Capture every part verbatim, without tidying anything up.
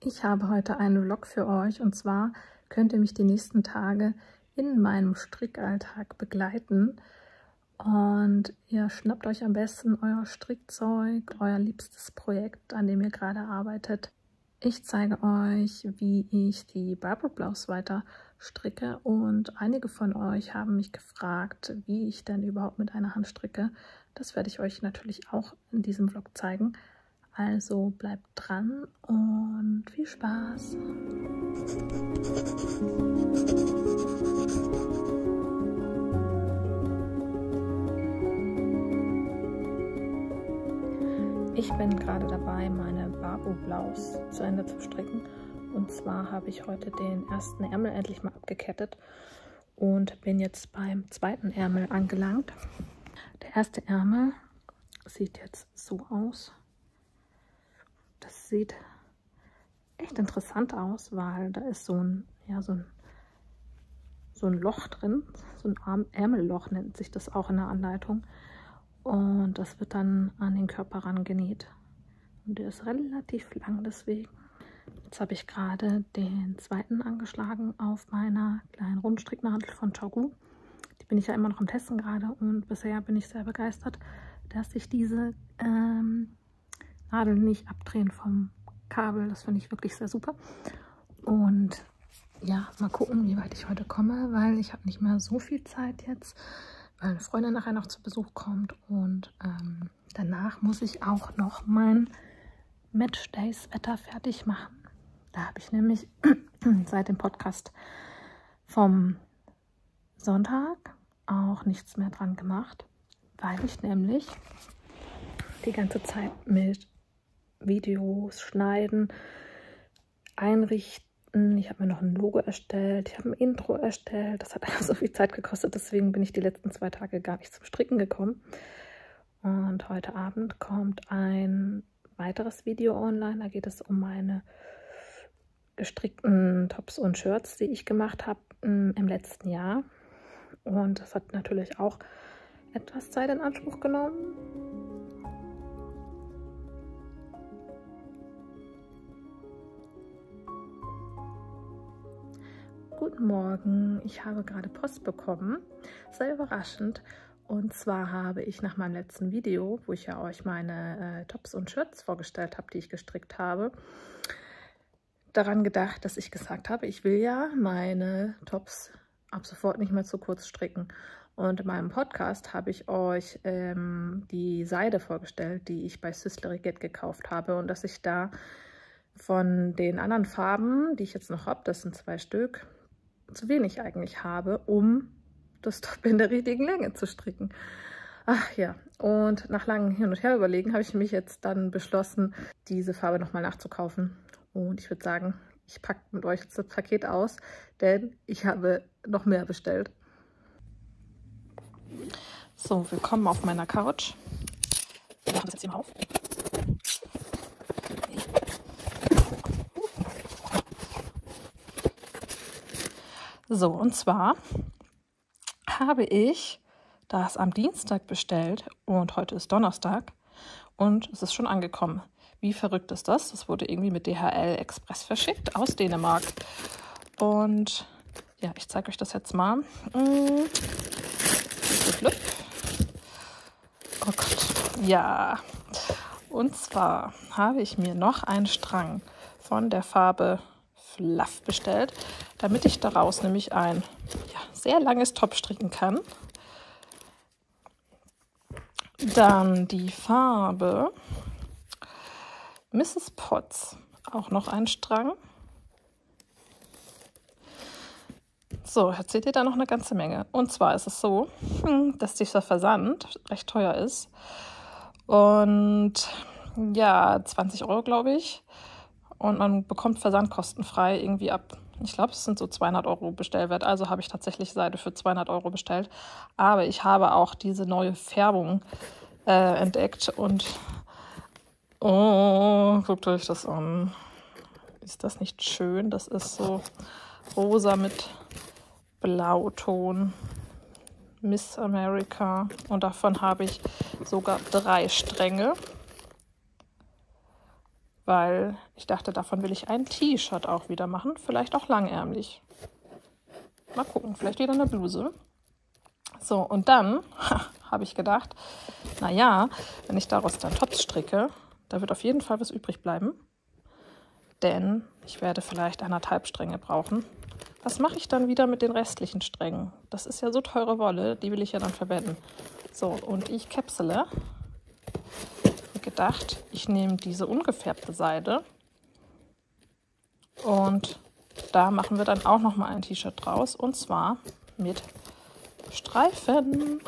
Ich habe heute einen Vlog für euch und zwar könnt ihr mich die nächsten Tage in meinem Strickalltag begleiten und ihr schnappt euch am besten euer Strickzeug, euer liebstes Projekt, an dem ihr gerade arbeitet. Ich zeige euch, wie ich die Barbara Blouse weiter stricke und einige von euch haben mich gefragt, wie ich denn überhaupt mit einer Hand stricke. Das werde ich euch natürlich auch in diesem Vlog zeigen. Also bleibt dran und viel Spaß! Ich bin gerade dabei, meine Barbara Blouse zu Ende zu stricken. Und zwar habe ich heute den ersten Ärmel endlich mal abgekettet und bin jetzt beim zweiten Ärmel angelangt. Der erste Ärmel sieht jetzt so aus. Das sieht echt interessant aus, weil da ist so ein, ja, so ein, so ein Loch drin. So ein Ärmelloch nennt sich das auch in der Anleitung. Und das wird dann an den Körper rangenäht. Und der ist relativ lang deswegen. Jetzt habe ich gerade den zweiten angeschlagen auf meiner kleinen Rundstricknadel von Chogu. Die bin ich ja immer noch am Testen gerade und bisher bin ich sehr begeistert, dass sich diese ähm, Nadeln nicht abdrehen vom Kabel. Das finde ich wirklich sehr super. Und ja, mal gucken, wie weit ich heute komme, weil ich habe nicht mehr so viel Zeit jetzt, weil eine Freundin nachher noch zu Besuch kommt. Und ähm, danach muss ich auch noch mein Match Day Sweater fertig machen. Da habe ich nämlich seit dem Podcast vom Sonntag auch nichts mehr dran gemacht, weil ich nämlich die ganze Zeit mit Videos schneiden, einrichten. Ich habe mir noch ein Logo erstellt, ich habe ein Intro erstellt. Das hat einfach so viel Zeit gekostet, deswegen bin ich die letzten zwei Tage gar nicht zum Stricken gekommen. Und heute Abend kommt ein weiteres Video online. Da geht es um meine gestrickten Tops und Shirts, die ich gemacht habe im letzten Jahr. Und das hat natürlich auch etwas Zeit in Anspruch genommen. Guten Morgen, ich habe gerade Post bekommen, sehr überraschend. Und zwar habe ich nach meinem letzten Video, wo ich ja euch meine äh, Tops und Shirts vorgestellt habe, die ich gestrickt habe, daran gedacht, dass ich gesagt habe, ich will ja meine Tops ab sofort nicht mehr zu kurz stricken. Und in meinem Podcast habe ich euch ähm, die Seide vorgestellt, die ich bei Sisley Riget gekauft habe und dass ich da von den anderen Farben, die ich jetzt noch habe, das sind zwei Stück, zu wenig eigentlich habe, um das Top in der richtigen Länge zu stricken. Ach ja, und nach langem Hin und Her überlegen habe ich mich jetzt dann beschlossen, diese Farbe nochmal nachzukaufen. Und ich würde sagen, ich packe mit euch jetzt das Paket aus, denn ich habe noch mehr bestellt. So, willkommen auf meiner Couch. Wir machen das jetzt hier mal auf. So, und zwar habe ich das am Dienstag bestellt und heute ist Donnerstag und es ist schon angekommen. Wie verrückt ist das? Das wurde irgendwie mit D H L Express verschickt aus Dänemark. Und ja, ich zeige euch das jetzt mal. Oh Gott, ja. Und zwar habe ich mir noch einen Strang von der Farbe Fluff bestellt, damit ich daraus nämlich ein ja, sehr langes Top stricken kann. Dann die Farbe Misses Potts, auch noch ein Strang. So, jetzt seht ihr da noch eine ganze Menge. Und zwar ist es so, dass dieser Versand recht teuer ist. Und ja, zwanzig Euro, glaube ich. Und man bekommt Versand kostenfrei irgendwie ab, ich glaube, es sind so zweihundert Euro Bestellwert. Also habe ich tatsächlich Seide für zweihundert Euro bestellt. Aber ich habe auch diese neue Färbung äh, entdeckt und oh, guckt euch das an. Ist das nicht schön? Das ist so rosa mit Blauton. Miss America. Und davon habe ich sogar drei Stränge. weil ich dachte, davon will ich ein T-Shirt auch wieder machen, vielleicht auch langärmlich. Mal gucken, vielleicht wieder eine Bluse. So, und dann habe ich gedacht, naja, wenn ich daraus dann Tops stricke, da wird auf jeden Fall was übrig bleiben. Denn ich werde vielleicht anderthalb Stränge brauchen. Was mache ich dann wieder mit den restlichen Strängen? Das ist ja so teure Wolle, die will ich ja dann verwenden. So, und ich käpsele. Ich habe gedacht, ich nehme diese ungefärbte Seide und da machen wir dann auch nochmal ein T-Shirt draus. Und zwar mit Streifen.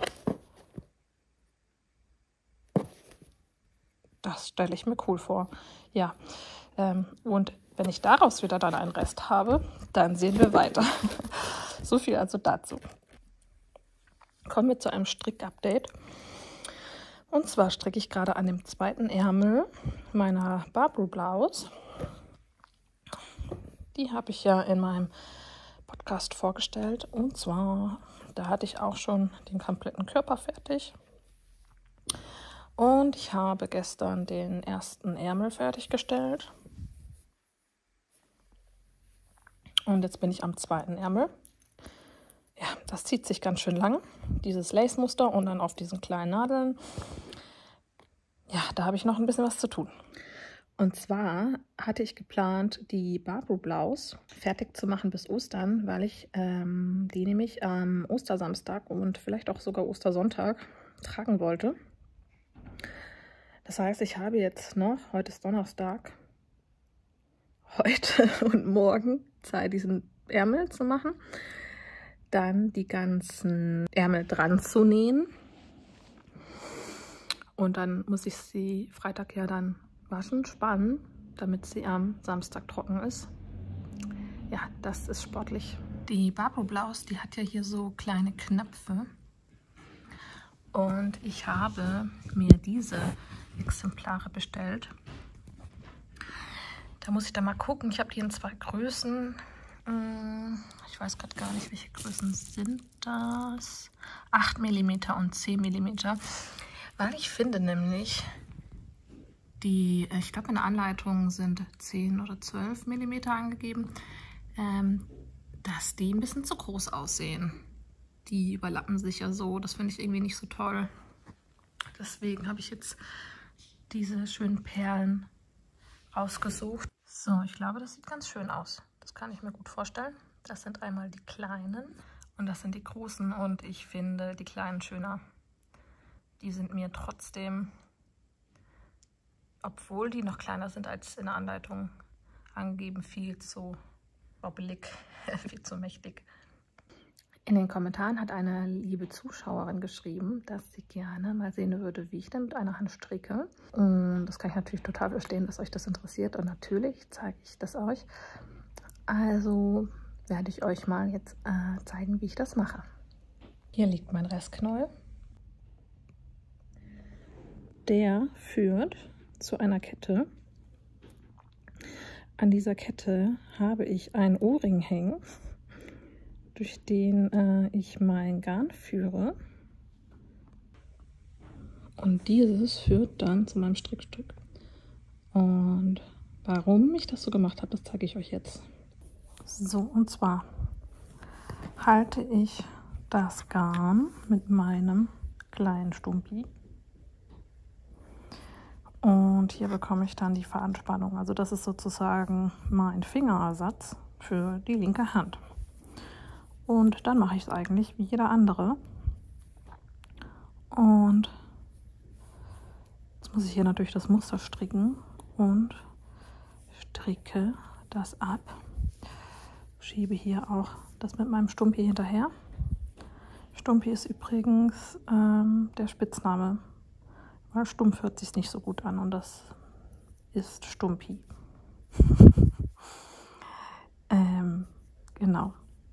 Das stelle ich mir cool vor. Ja, ähm, und wenn ich daraus wieder dann einen Rest habe, dann sehen wir weiter. So viel also dazu. Kommen wir zu einem Strick-Update. Und zwar stricke ich gerade an dem zweiten Ärmel meiner Barbro Blouse. Die habe ich ja in meinem Podcast vorgestellt. Und zwar, da hatte ich auch schon den kompletten Körper fertig. Und ich habe gestern den ersten Ärmel fertiggestellt. Und jetzt bin ich am zweiten Ärmel. Ja, das zieht sich ganz schön lang, dieses Lace-Muster und dann auf diesen kleinen Nadeln. Ja, da habe ich noch ein bisschen was zu tun. Und zwar hatte ich geplant, die Barbro Blouse fertig zu machen bis Ostern, weil ich ähm, die nämlich am Ostersamstag und vielleicht auch sogar Ostersonntag tragen wollte. Das heißt, ich habe jetzt noch, heute ist Donnerstag, heute und morgen Zeit, diesen Ärmel zu machen. Dann die ganzen Ärmel dran zu nähen. Und dann muss ich sie Freitag ja dann waschen, spannen, damit sie am Samstag trocken ist. Ja, das ist sportlich. Die Barbro Blouse, die hat ja hier so kleine Knöpfe. Und ich habe mir diese Exemplare bestellt. Da muss ich dann mal gucken. Ich habe die in zwei Größen. Ich weiß gerade gar nicht, welche Größen sind das. acht Millimeter und zehn Millimeter. Weil ich finde nämlich, die, ich glaube in der Anleitung sind zehn oder zwölf Millimeter angegeben, ähm, dass die ein bisschen zu groß aussehen. Die überlappen sich ja so. Das finde ich irgendwie nicht so toll. Deswegen habe ich jetzt diese schönen Perlen rausgesucht. So, ich glaube, das sieht ganz schön aus. Das kann ich mir gut vorstellen. Das sind einmal die kleinen und das sind die großen. Und ich finde die kleinen schöner. Die sind mir trotzdem, obwohl die noch kleiner sind als in der Anleitung angegeben, viel zu wobbelig, viel zu mächtig. In den Kommentaren hat eine liebe Zuschauerin geschrieben, dass sie gerne mal sehen würde, wie ich denn mit einer Hand stricke. Und das kann ich natürlich total verstehen, dass euch das interessiert. Und natürlich zeige ich das euch. Also werde ich euch mal jetzt äh, zeigen, wie ich das mache. Hier liegt mein Restknäuel. Der führt zu einer Kette. An dieser Kette habe ich einen Ohrring hängen, durch den äh, ich mein Garn führe. Und dieses führt dann zu meinem Strickstück. Und warum ich das so gemacht habe, das zeige ich euch jetzt. So, und zwar halte ich das Garn mit meinem kleinen Stumpi. Und hier bekomme ich dann die Fadenspannung. Also das ist sozusagen mein Fingerersatz für die linke Hand. Und dann mache ich es eigentlich wie jeder andere. Und jetzt muss ich hier natürlich das Muster stricken und stricke das ab. Schiebe hier auch das mit meinem Stumpi hinterher. Stumpi ist übrigens ähm, der Spitzname, weil stumpf hört sich nicht so gut an und das ist Stumpi. ähm, genau.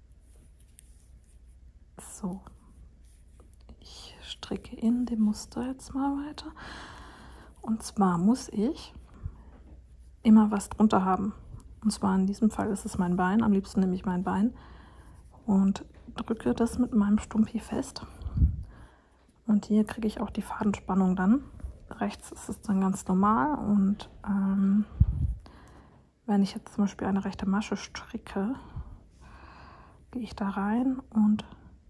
So, ich stricke in dem Muster jetzt mal weiter. Und zwar muss ich immer was drunter haben. Und zwar in diesem Fall ist es mein Bein. Am liebsten nehme ich mein Bein und drücke das mit meinem Stumpi fest. Und hier kriege ich auch die Fadenspannung dann. rechts ist es dann ganz normal und ähm, wenn ich jetzt zum Beispiel eine rechte Masche stricke, gehe ich da rein und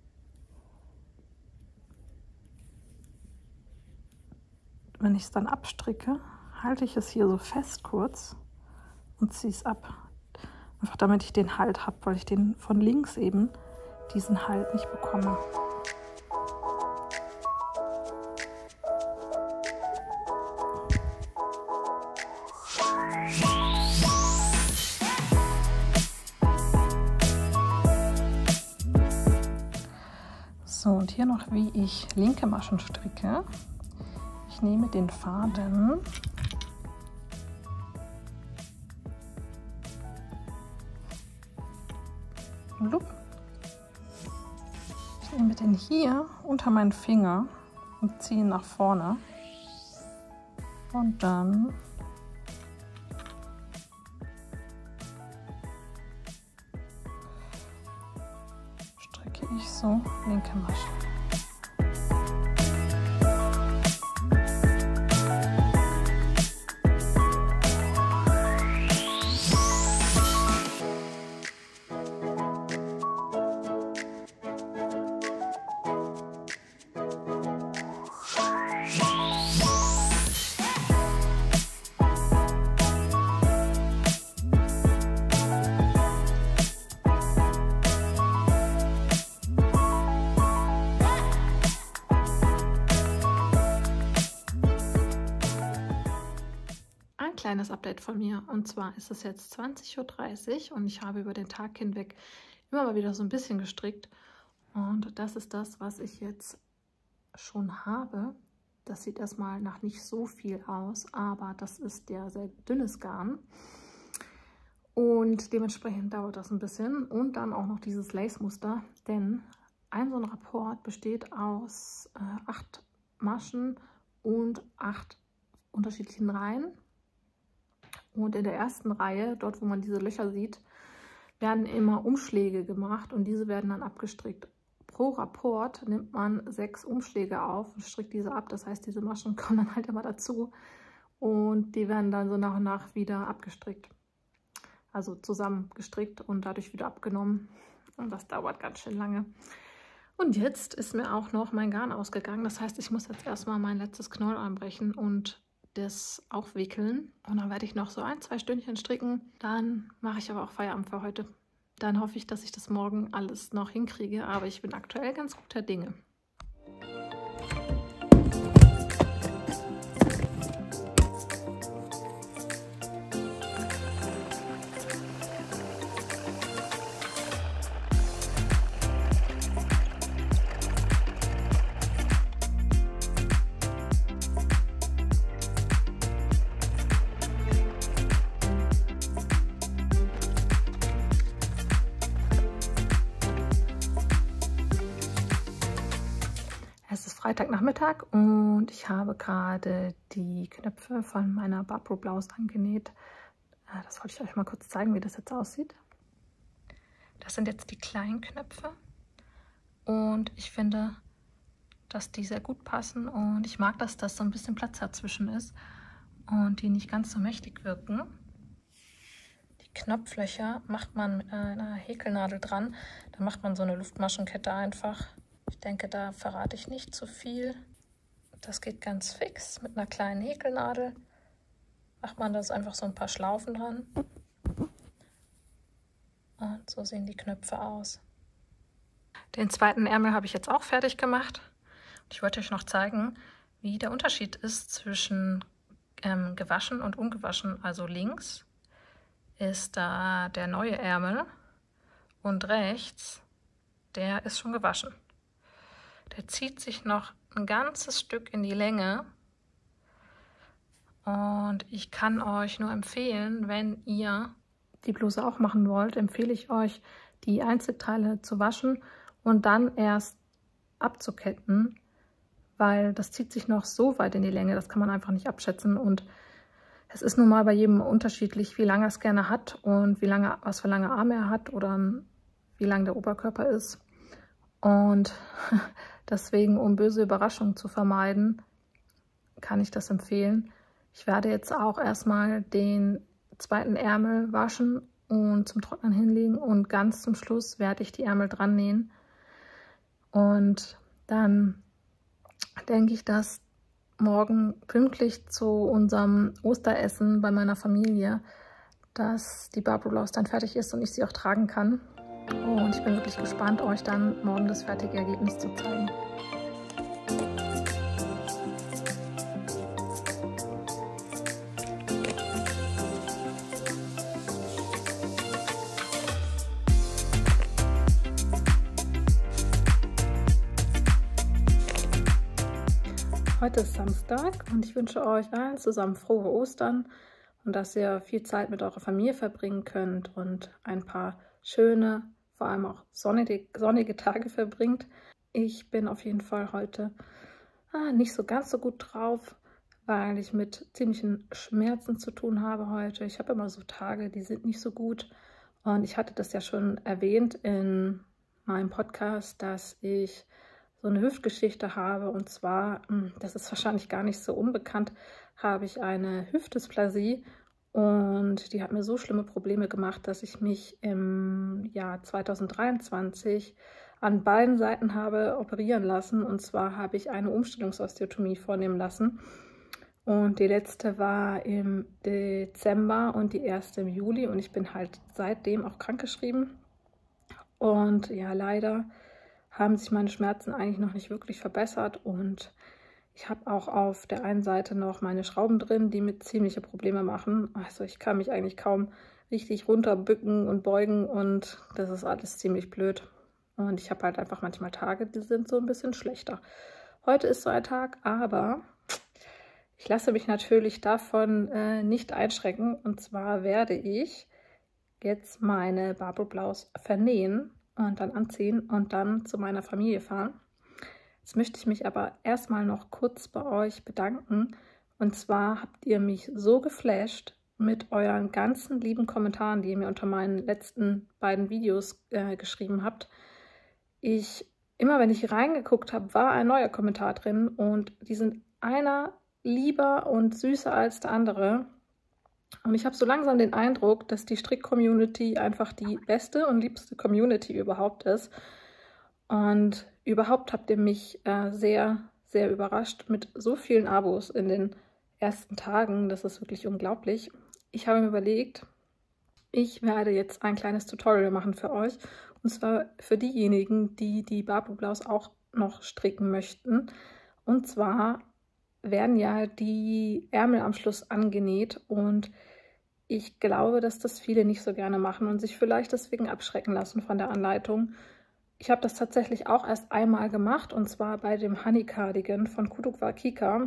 wenn ich es dann abstricke, halte ich es hier so fest kurz und ziehe es ab. Einfach damit ich den Halt habe, weil ich den von links eben diesen Halt nicht bekomme. So, und hier noch, wie ich linke Maschen stricke. Ich nehme den Faden ich nehme den hier unter meinen Finger und ziehe ihn nach vorne und dann stricke ich so linke Masche. Kleines Update von mir, und zwar ist es jetzt zwanzig Uhr dreißig und ich habe über den Tag hinweg immer mal wieder so ein bisschen gestrickt und das ist das, was ich jetzt schon habe. Das sieht erstmal nach nicht so viel aus, aber das ist ja sehr dünnes Garn und dementsprechend dauert das ein bisschen und dann auch noch dieses Lace-Muster, denn ein so ein Rapport besteht aus äh, acht Maschen und acht unterschiedlichen Reihen. Und in der ersten Reihe, dort wo man diese Löcher sieht, werden immer Umschläge gemacht und diese werden dann abgestrickt. Pro Rapport nimmt man sechs Umschläge auf und strickt diese ab. Das heißt, diese Maschen kommen dann halt immer dazu und die werden dann so nach und nach wieder abgestrickt. Also zusammen gestrickt und dadurch wieder abgenommen. Und das dauert ganz schön lange. Und jetzt ist mir auch noch mein Garn ausgegangen. Das heißt, ich muss jetzt erstmal mein letztes Knäuel anbrechen und das aufwickeln und dann werde ich noch so ein, zwei Stündchen stricken. Dann mache ich aber auch Feierabend für heute. Dann hoffe ich, dass ich das morgen alles noch hinkriege, aber ich bin aktuell ganz guter Dinge. Es ist Freitagnachmittag und ich habe gerade die Knöpfe von meiner Barbro Blouse angenäht. Das wollte ich euch mal kurz zeigen, wie das jetzt aussieht. Das sind jetzt die kleinen Knöpfe und ich finde, dass die sehr gut passen und ich mag das, dass so ein bisschen Platz dazwischen ist und die nicht ganz so mächtig wirken. Die Knopflöcher macht man mit einer Häkelnadel dran, da macht man so eine Luftmaschenkette einfach. Ich denke, da verrate ich nicht zu viel. Das geht ganz fix. Mit einer kleinen Häkelnadel macht man das einfach so ein paar Schlaufen dran. Und so sehen die Knöpfe aus. Den zweiten Ärmel habe ich jetzt auch fertig gemacht. Ich wollte euch noch zeigen, wie der Unterschied ist zwischen ähm, gewaschen und ungewaschen. Also links ist da der neue Ärmel und rechts, der ist schon gewaschen. Der zieht sich noch ein ganzes Stück in die Länge und ich kann euch nur empfehlen, wenn ihr die Bluse auch machen wollt, empfehle ich euch, die Einzelteile zu waschen und dann erst abzuketten, weil das zieht sich noch so weit in die Länge, das kann man einfach nicht abschätzen und es ist nun mal bei jedem unterschiedlich, wie lange er es gerne hat und wie lange, was für lange Arme er hat oder wie lang der Oberkörper ist. Und deswegen, um böse Überraschungen zu vermeiden, kann ich das empfehlen. Ich werde jetzt auch erstmal den zweiten Ärmel waschen und zum Trocknen hinlegen und ganz zum Schluss werde ich die Ärmel dran nähen. Und dann denke ich, dass morgen pünktlich zu unserem Osteressen bei meiner Familie, dass die Barbo-Blouse dann fertig ist und ich sie auch tragen kann. Und ich bin wirklich gespannt, euch dann morgen das fertige Ergebnis zu zeigen. Heute ist Samstag und ich wünsche euch allen zusammen frohe Ostern und dass ihr viel Zeit mit eurer Familie verbringen könnt und ein paar schöne, vor allem auch sonnige, sonnige Tage verbringt. Ich bin auf jeden Fall heute ah, nicht so ganz so gut drauf, weil ich mit ziemlichen Schmerzen zu tun habe heute. Ich habe immer so Tage, die sind nicht so gut. Und ich hatte das ja schon erwähnt in meinem Podcast, dass ich so eine Hüftgeschichte habe. Und zwar, das ist wahrscheinlich gar nicht so unbekannt, habe ich eine Hüftdysplasie. Und die hat mir so schlimme Probleme gemacht, dass ich mich im Jahr zweitausenddreiundzwanzig an beiden Seiten habe operieren lassen. Und zwar habe ich eine Umstellungsosteotomie vornehmen lassen. Und die letzte war im Dezember und die erste im Juli. Und ich bin halt seitdem auch krankgeschrieben. Und ja, leider haben sich meine Schmerzen eigentlich noch nicht wirklich verbessert. Und ich habe auch auf der einen Seite noch meine Schrauben drin, die mir ziemliche Probleme machen. Also ich kann mich eigentlich kaum richtig runterbücken und beugen und das ist alles ziemlich blöd. Und ich habe halt einfach manchmal Tage, die sind so ein bisschen schlechter. Heute ist so ein Tag, aber ich lasse mich natürlich davon äh, nicht einschrecken. Und zwar werde ich jetzt meine Barbo-Blouse vernähen und dann anziehen und dann zu meiner Familie fahren. Jetzt möchte ich mich aber erstmal noch kurz bei euch bedanken. Und zwar habt ihr mich so geflasht mit euren ganzen lieben Kommentaren, die ihr mir unter meinen letzten beiden Videos äh, geschrieben habt. Ich, immer wenn ich reingeguckt habe, war ein neuer Kommentar drin und die sind einer lieber und süßer als der andere. Und ich habe so langsam den Eindruck, dass die Strick-Community einfach die beste und liebste Community überhaupt ist. Und überhaupt habt ihr mich äh, sehr, sehr überrascht mit so vielen Abos in den ersten Tagen. Das ist wirklich unglaublich. Ich habe mir überlegt, ich werde jetzt ein kleines Tutorial machen für euch. Und zwar für diejenigen, die die Barbo-Blouse auch noch stricken möchten. Und zwar werden ja die Ärmel am Schluss angenäht und ich glaube, dass das viele nicht so gerne machen und sich vielleicht deswegen abschrecken lassen von der Anleitung. Ich habe das tatsächlich auch erst einmal gemacht und zwar bei dem Honey Cardigan von Kuduk Kika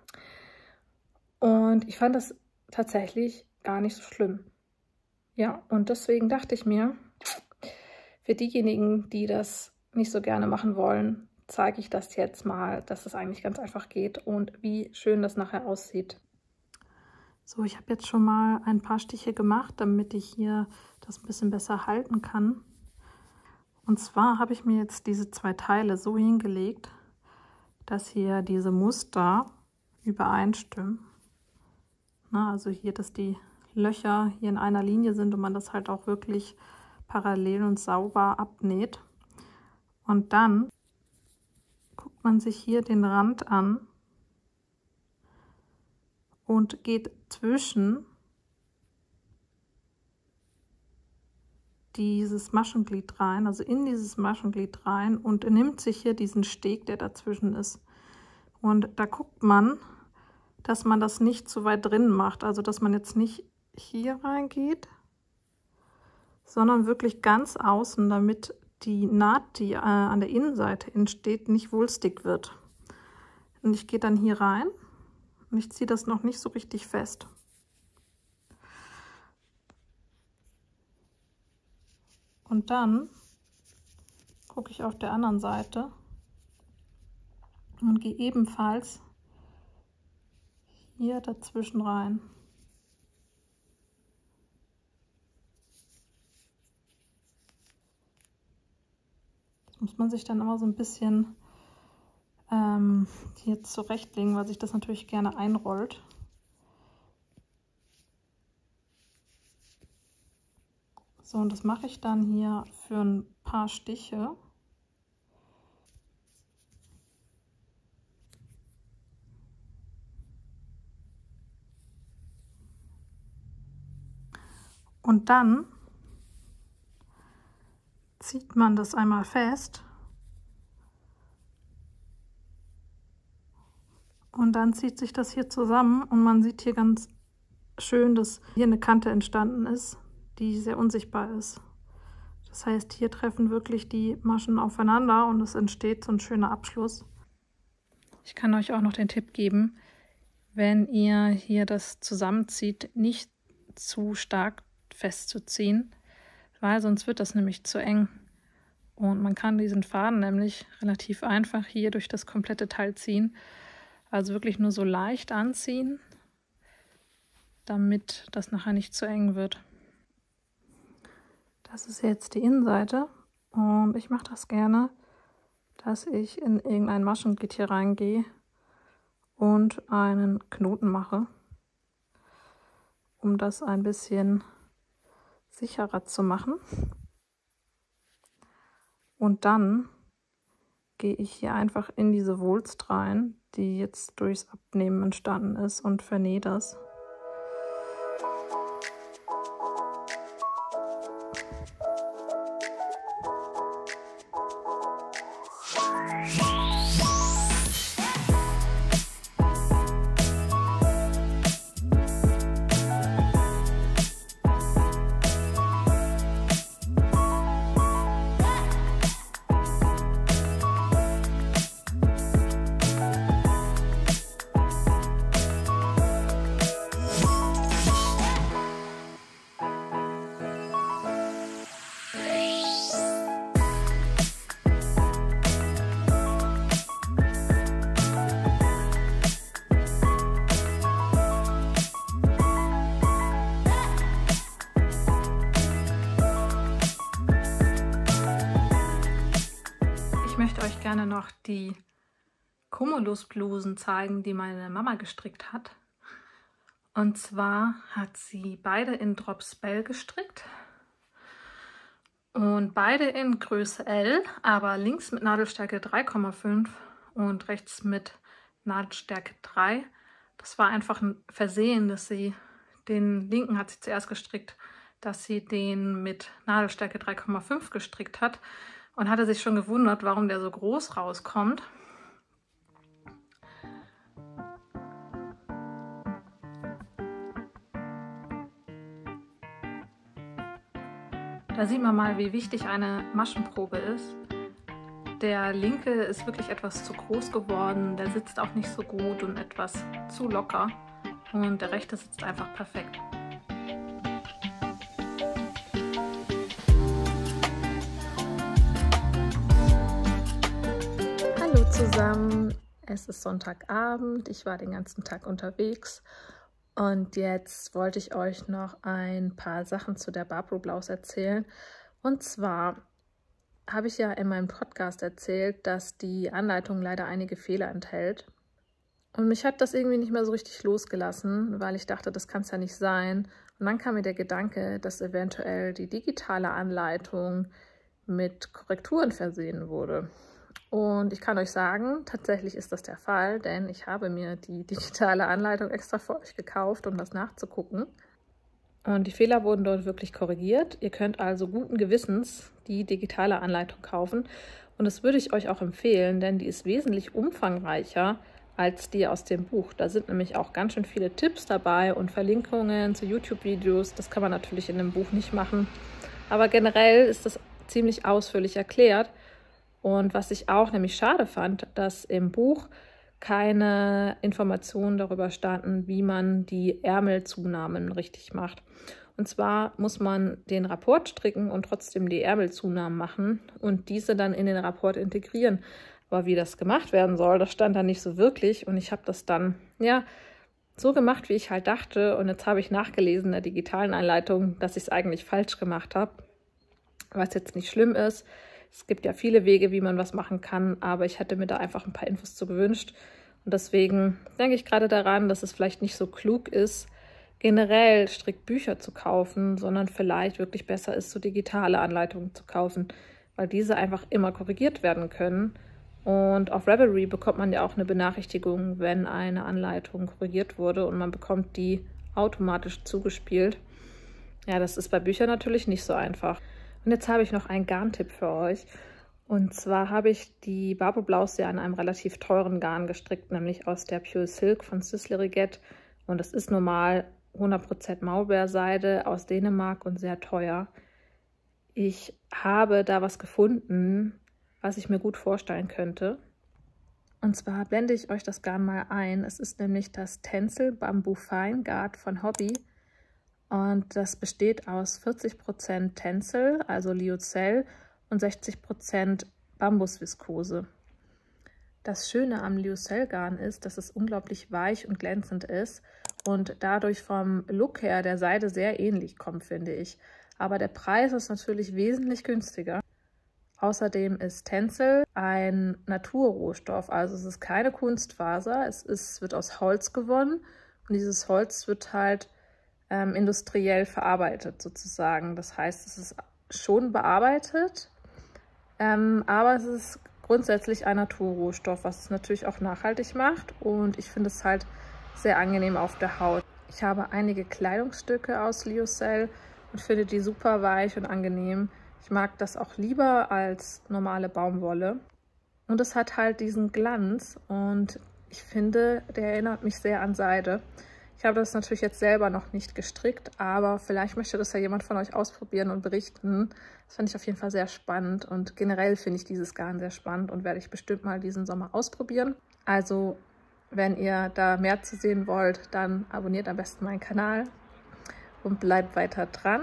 und ich fand das tatsächlich gar nicht so schlimm. Ja, und deswegen dachte ich mir, für diejenigen, die das nicht so gerne machen wollen, zeige ich das jetzt mal, dass es eigentlich ganz einfach geht und wie schön das nachher aussieht. So, ich habe jetzt schon mal ein paar Stiche gemacht, damit ich hier das ein bisschen besser halten kann. Und zwar habe ich mir jetzt diese zwei Teile so hingelegt, dass hier diese Muster übereinstimmen. Na, also hier, dass die Löcher hier in einer Linie sind und man das halt auch wirklich parallel und sauber abnäht. Und dann guckt man sich hier den Rand an und geht zwischen dieses Maschenglied rein, also in dieses Maschenglied rein und nimmt sich hier diesen Steg, der dazwischen ist. Und da guckt man, dass man das nicht zu weit drin macht, also dass man jetzt nicht hier reingeht, sondern wirklich ganz außen, damit die Naht, die äh, an der Innenseite entsteht, nicht wulstig wird. Und ich gehe dann hier rein und ich ziehe das noch nicht so richtig fest. Und dann gucke ich auf der anderen Seite und gehe ebenfalls hier dazwischen rein. Das muss man sich dann immer so ein bisschen ähm, ähm, hier zurechtlegen, weil sich das natürlich gerne einrollt. So, und das mache ich dann hier für ein paar Stiche. Und dann zieht man das einmal fest und dann zieht sich das hier zusammen und man sieht hier ganz schön, dass hier eine Kante entstanden ist, die sehr unsichtbar ist. Das heißt, hier treffen wirklich die Maschen aufeinander und es entsteht so ein schöner Abschluss. Ich kann euch auch noch den Tipp geben, wenn ihr hier das zusammenzieht, nicht zu stark festzuziehen, weil sonst wird das nämlich zu eng. Und man kann diesen Faden nämlich relativ einfach hier durch das komplette Teil ziehen. Also wirklich nur so leicht anziehen, damit das nachher nicht zu eng wird. Das ist jetzt die Innenseite und ich mache das gerne, dass ich in irgendein Maschenglied hier reingehe und einen Knoten mache, um das ein bisschen sicherer zu machen. Und dann gehe ich hier einfach in diese Wulst rein, die jetzt durchs Abnehmen entstanden ist, und vernähe das. Ich möchte euch gerne noch die Cumulus-Blusen zeigen, die meine Mama gestrickt hat. Und zwar hat sie beide in Drops Bell gestrickt und beide in Größe L, aber links mit Nadelstärke drei Komma fünf und rechts mit Nadelstärke drei. Das war einfach ein Versehen, dass sie den linken hat sie zuerst gestrickt, dass sie den mit Nadelstärke drei Komma fünf gestrickt hat. Und hatte sich schon gewundert, warum der so groß rauskommt. Da sieht man mal, wie wichtig eine Maschenprobe ist. Der linke ist wirklich etwas zu groß geworden, der sitzt auch nicht so gut und etwas zu locker. Und der rechte sitzt einfach perfekt. Hallo zusammen, es ist Sonntagabend, ich war den ganzen Tag unterwegs und jetzt wollte ich euch noch ein paar Sachen zu der Barbro Blouse erzählen. Und zwar habe ich ja in meinem Podcast erzählt, dass die Anleitung leider einige Fehler enthält. Und mich hat das irgendwie nicht mehr so richtig losgelassen, weil ich dachte, das kann es ja nicht sein. Und dann kam mir der Gedanke, dass eventuell die digitale Anleitung mit Korrekturen versehen wurde. Und ich kann euch sagen, tatsächlich ist das der Fall, denn ich habe mir die digitale Anleitung extra für euch gekauft, um das nachzugucken. Und die Fehler wurden dort wirklich korrigiert. Ihr könnt also guten Gewissens die digitale Anleitung kaufen. Und das würde ich euch auch empfehlen, denn die ist wesentlich umfangreicher als die aus dem Buch. Da sind nämlich auch ganz schön viele Tipps dabei und Verlinkungen zu YouTube-Videos. Das kann man natürlich in dem Buch nicht machen. Aber generell ist das ziemlich ausführlich erklärt. Und was ich auch nämlich schade fand, dass im Buch keine Informationen darüber standen, wie man die Ärmelzunahmen richtig macht. Und zwar muss man den Rapport stricken und trotzdem die Ärmelzunahmen machen und diese dann in den Rapport integrieren. Aber wie das gemacht werden soll, das stand da nicht so wirklich. Und ich habe das dann ja so gemacht, wie ich halt dachte. Und jetzt habe ich nachgelesen in der digitalen Anleitung, dass ich es eigentlich falsch gemacht habe. Was jetzt nicht schlimm ist. Es gibt ja viele Wege, wie man was machen kann, aber ich hätte mir da einfach ein paar Infos zu gewünscht. Und deswegen denke ich gerade daran, dass es vielleicht nicht so klug ist, generell Strickbücher zu kaufen, sondern vielleicht wirklich besser ist, so digitale Anleitungen zu kaufen, weil diese einfach immer korrigiert werden können. Und auf Ravelry bekommt man ja auch eine Benachrichtigung, wenn eine Anleitung korrigiert wurde und man bekommt die automatisch zugespielt. Ja, das ist bei Büchern natürlich nicht so einfach. Und jetzt habe ich noch einen Garntipp für euch. Und zwar habe ich die Barbo Blouse ja an einem relativ teuren Garn gestrickt, nämlich aus der Pure Silk von Sisley Rigette. Und das ist normal hundert Prozent Maulbeerseide aus Dänemark und sehr teuer. Ich habe da was gefunden, was ich mir gut vorstellen könnte. Und zwar blende ich euch das Garn mal ein. Es ist nämlich das Tencel Bamboo Fine Guard von Hobbii. Und das besteht aus vierzig Prozent Tencel, also Lyocell, und sechzig Prozent Bambusviskose. Das Schöne am Lyocell-Garn ist, dass es unglaublich weich und glänzend ist und dadurch vom Look her der Seide sehr ähnlich kommt, finde ich. Aber der Preis ist natürlich wesentlich günstiger. Außerdem ist Tencel ein Naturrohstoff, also es ist keine Kunstfaser, es ist, wird aus Holz gewonnen und dieses Holz wird halt ähm, industriell verarbeitet sozusagen. Das heißt, es ist schon bearbeitet, ähm, aber es ist grundsätzlich ein Naturrohstoff, was es natürlich auch nachhaltig macht und ich finde es halt sehr angenehm auf der Haut. Ich habe einige Kleidungsstücke aus Lyocell und finde die super weich und angenehm. Ich mag das auch lieber als normale Baumwolle. Und es hat halt diesen Glanz und ich finde, der erinnert mich sehr an Seide. Ich habe das natürlich jetzt selber noch nicht gestrickt, aber vielleicht möchte das ja jemand von euch ausprobieren und berichten. Das fand ich auf jeden Fall sehr spannend und generell finde ich dieses Garn sehr spannend und werde ich bestimmt mal diesen Sommer ausprobieren. Also wenn ihr da mehr zu sehen wollt, dann abonniert am besten meinen Kanal und bleibt weiter dran.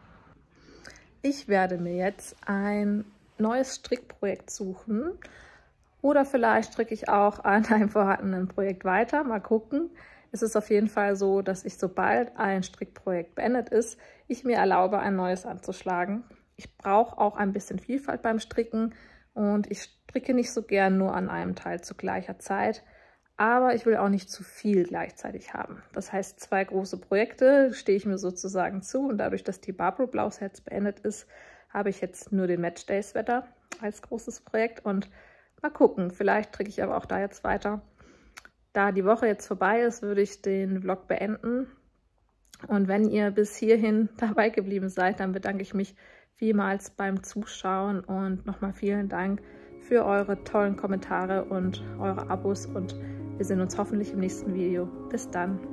Ich werde mir jetzt ein neues Strickprojekt suchen oder vielleicht stricke ich auch an einem vorhandenen Projekt weiter. Mal gucken. Es ist auf jeden Fall so, dass ich, sobald ein Strickprojekt beendet ist, ich mir erlaube, ein neues anzuschlagen. Ich brauche auch ein bisschen Vielfalt beim Stricken und ich stricke nicht so gern nur an einem Teil zu gleicher Zeit. Aber ich will auch nicht zu viel gleichzeitig haben. Das heißt, zwei große Projekte stehe ich mir sozusagen zu. Und dadurch, dass die Barbo Blouse jetzt beendet ist, habe ich jetzt nur den Matchday Sweater als großes Projekt. Und mal gucken, vielleicht stricke ich aber auch da jetzt weiter. Da die Woche jetzt vorbei ist, würde ich den Vlog beenden. Und wenn ihr bis hierhin dabei geblieben seid, dann bedanke ich mich vielmals beim Zuschauen. Und nochmal vielen Dank für eure tollen Kommentare und eure Abos. Und wir sehen uns hoffentlich im nächsten Video. Bis dann!